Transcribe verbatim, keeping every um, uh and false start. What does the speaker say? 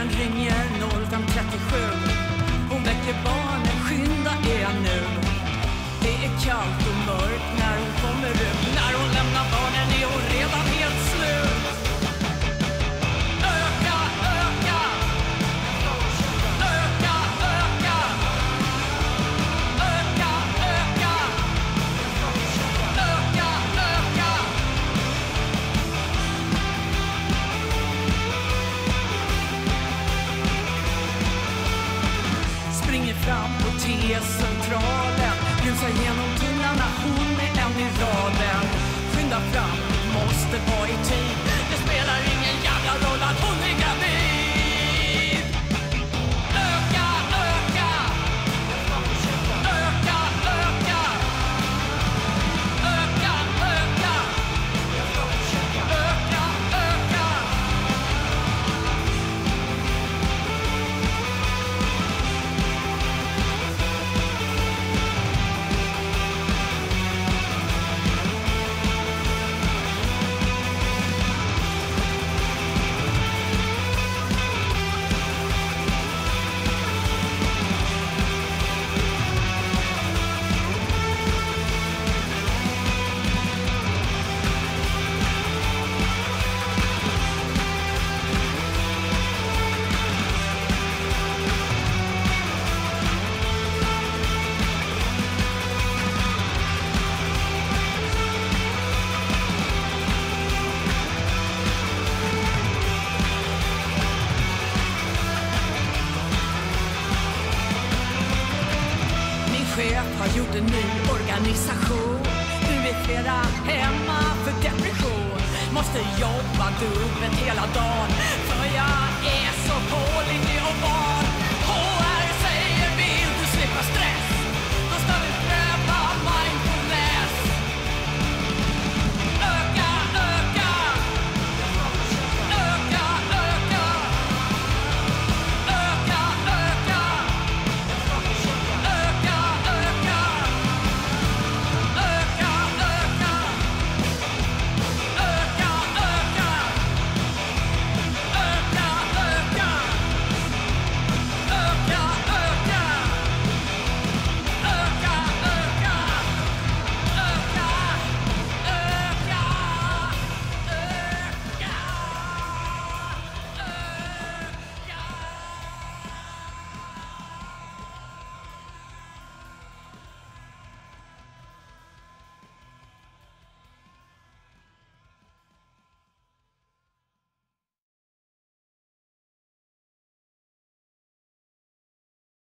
den ringer noll fem trettiosju. Hon väcker barnen, skynda er nu. Det är kallt och mörkt när hon kommer ut. När hon lämnar barnen är hon redan helt slut. Öka, öka. Öka, öka. Öka, öka. Öka, öka. Springer fram på T-centralen, rusar genom tunnlarna, hon är en i raden. Skynda fram, måste vara i tid. Det spelar ingen jävla roll att hon är gravid. Öka, öka. Öka, öka. Öka, öka. Öka, öka. Chef har gjort en ny organisation. Nu är flera hemma för depression. Måste jobba dubbelt hela dagen, för jag är